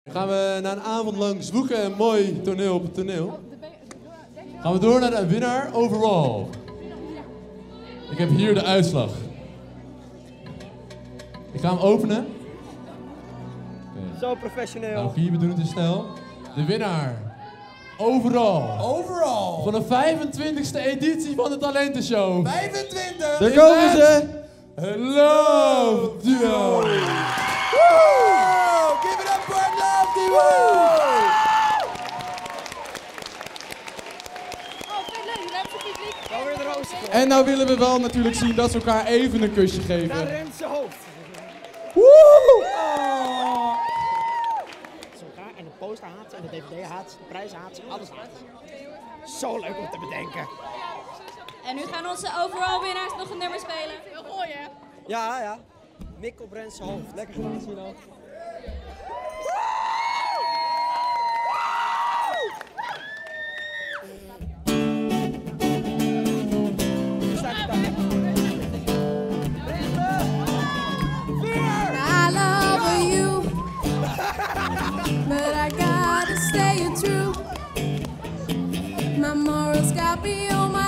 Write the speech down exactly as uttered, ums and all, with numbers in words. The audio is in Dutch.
Dan gaan we na een avond lang zwoegen en mooi toneel op het toneel. Gaan we door naar de winnaar overall. Ik heb hier de uitslag. Ik ga hem openen. Okay. Zo professioneel. Nou, hier, we doen het in stijl. De winnaar overall. Overall. Van de vijfentwintigste editie van de Talentenshow. vijfentwintig. Daar komen ze. Love Duo. Woo! Give it up for Love Duo. En nou willen we wel natuurlijk zien dat ze elkaar even een kusje geven. Naar Renze hoofd. Woe! Oh. Zo elkaar en de poster haat ze, en de D V D haat ze, de prijs haat ze, alles haat ze. Zo leuk om te bedenken. En nu gaan onze overall winnaars nog een nummer spelen. Heel mooi hè? Ja, ja. Mik op Renze hoofd. Lekker gedaan, Sino. I love you, but I gotta stay true. My morals got me on my